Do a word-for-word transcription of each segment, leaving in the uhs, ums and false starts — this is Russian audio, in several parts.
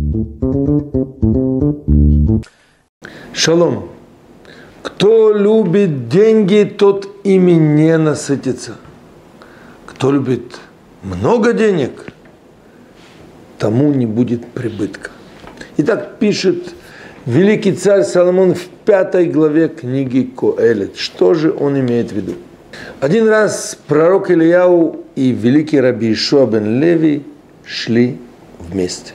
Шалом. Кто любит деньги, тот ими не насытится. Кто любит много денег, тому не будет прибытка. Итак, пишет великий царь Соломон в пятой главе книги Коэлет. Что же он имеет в виду? Один раз пророк Ильяу и великий раби Ишуа бен Леви шли вместе.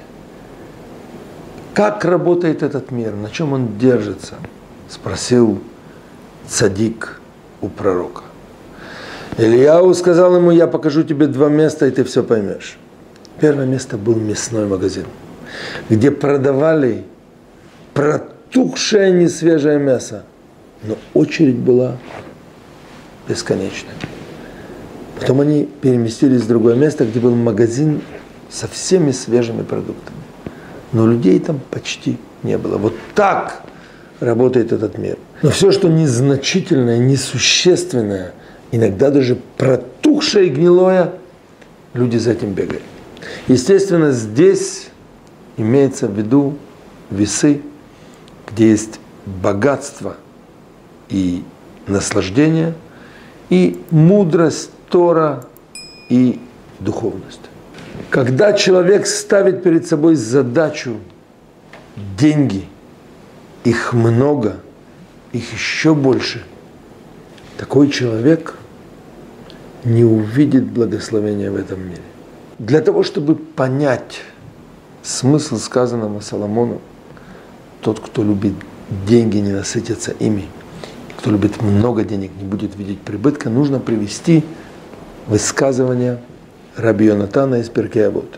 Как работает этот мир? На чем он держится? Спросил цадик у пророка. Ильяу сказал ему: я покажу тебе два места, и ты все поймешь. Первое место был мясной магазин, где продавали протухшее несвежее мясо, но очередь была бесконечная. Потом они переместились в другое место, где был магазин со всеми свежими продуктами. Но людей там почти не было. Вот так работает этот мир. Но все, что незначительное, несущественное, иногда даже протухшее и гнилое, люди за этим бегают. Естественно, здесь имеется в виду весы, где есть богатство и наслаждение, и мудрость, Тора и духовность. Когда человек ставит перед собой задачу деньги, их много, их еще больше, такой человек не увидит благословения в этом мире. Для того, чтобы понять смысл сказанного Соломону, тот, кто любит деньги, не насытится ими, кто любит много денег, не будет видеть прибытка, нужно привести высказывание раби Йонатана из Перкей Авот.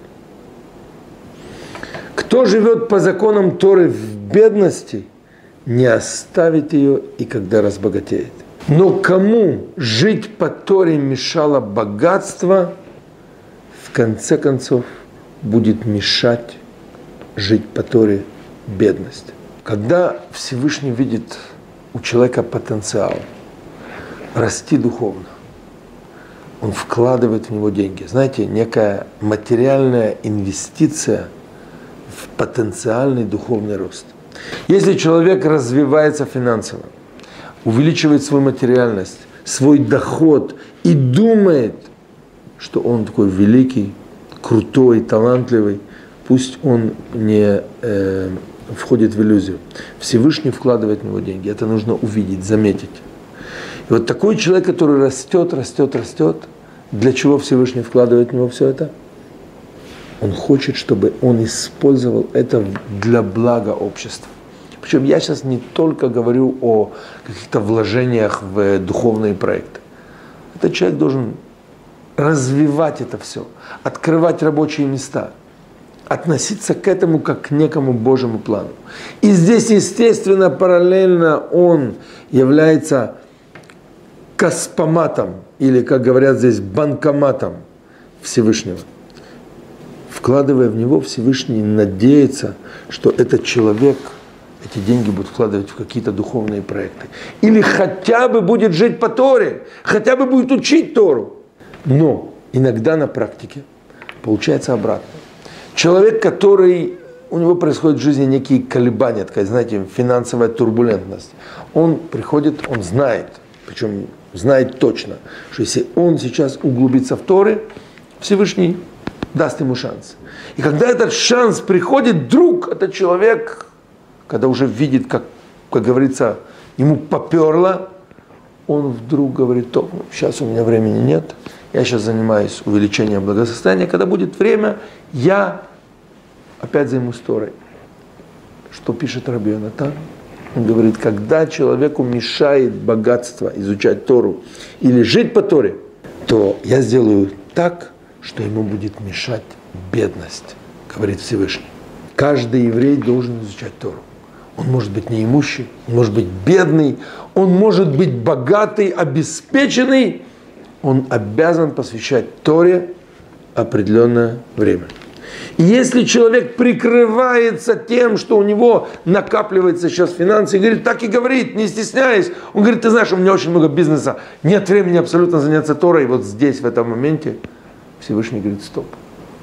Кто живет по законам Торы в бедности, не оставит ее и когда разбогатеет. Но кому жить по Торе мешало богатство, в конце концов будет мешать жить по Торе бедность. Когда Всевышний видит у человека потенциал расти духовно, он вкладывает в него деньги. Знаете, некая материальная инвестиция в потенциальный духовный рост. Если человек развивается финансово, увеличивает свою материальность, свой доход и думает, что он такой великий, крутой, талантливый, пусть он не э, входит в иллюзию. Всевышний вкладывает в него деньги. Это нужно увидеть, заметить. И вот такой человек, который растет, растет, растет, для чего Всевышний вкладывает в него все это? Он хочет, чтобы он использовал это для блага общества. Причем я сейчас не только говорю о каких-то вложениях в духовные проекты. Этот человек должен развивать это все, открывать рабочие места, относиться к этому как к некому Божьему плану. И здесь, естественно, параллельно он является каспоматом, или, как говорят здесь, банкоматом Всевышнего. Вкладывая в него, Всевышний надеется, что этот человек эти деньги будет вкладывать в какие-то духовные проекты. Или хотя бы будет жить по Торе, хотя бы будет учить Тору. Но иногда на практике получается обратно. Человек, который, у него происходят в жизни некие колебания, такая, знаете, финансовая турбулентность, он приходит, он знает, причем знает точно, что если он сейчас углубится в Торы, Всевышний даст ему шанс. И когда этот шанс приходит, вдруг этот человек, когда уже видит, как, как говорится, ему поперло, он вдруг говорит: то, сейчас у меня времени нет, я сейчас занимаюсь увеличением благосостояния, когда будет время, я опять займусь Торой. Что пишет раби Йонатан? Он говорит, когда человеку мешает богатство изучать Тору или жить по Торе, то я сделаю так, что ему будет мешать бедность, говорит Всевышний. Каждый еврей должен изучать Тору. Он может быть неимущий, он может быть бедный, он может быть богатый, обеспеченный. Он обязан посвящать Торе определенное время. И если человек прикрывается тем, что у него накапливается сейчас финансы, и говорит, так и говорит, не стесняясь, он говорит, ты знаешь, у меня очень много бизнеса, нет времени абсолютно заняться Торой, и вот здесь, в этом моменте, Всевышний говорит, стоп,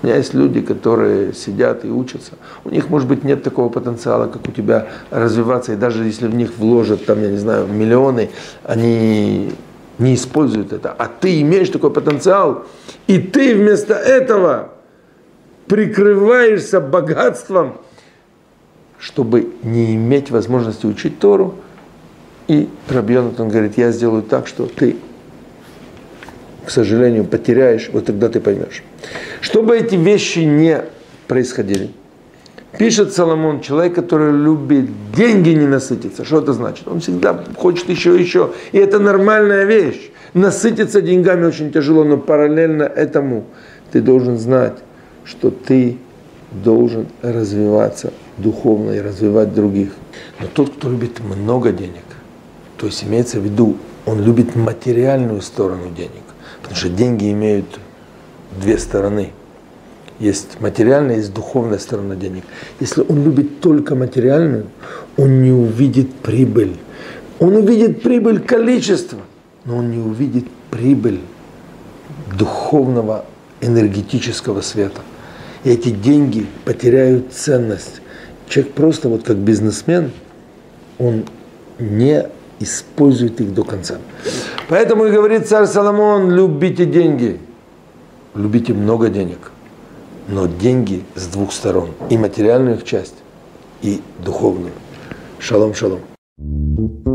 У меня есть люди, которые сидят и учатся. У них, может быть, нет такого потенциала, как у тебя, развиваться. И даже если в них вложат, там, я не знаю, миллионы, они не используют это. А ты имеешь такой потенциал, и ты вместо этого прикрываешься богатством, чтобы не иметь возможности учить Тору. И Раби Йонатан говорит, я сделаю так, что ты, к сожалению, потеряешь, вот тогда ты поймешь. Чтобы эти вещи не происходили, пишет Соломон, человек, который любит деньги, не насытиться. Что это значит? Он всегда хочет еще и еще. И это нормальная вещь. Насытиться деньгами очень тяжело, но параллельно этому ты должен знать, что ты должен развиваться духовно и развивать других. Но тот, кто любит много денег, то есть имеется в виду, он любит материальную сторону денег. Потому что деньги имеют две стороны. Есть материальная, есть духовная сторона денег. Если он любит только материальную, он не увидит прибыль. Он увидит прибыль количества, но он не увидит прибыль духовного, энергетического света. И эти деньги потеряют ценность. Человек просто вот как бизнесмен, он не использует их до конца. Поэтому и говорит царь Соломон, любите деньги, любите много денег, но деньги с двух сторон, и материальную их часть, и духовную. Шалом, шалом.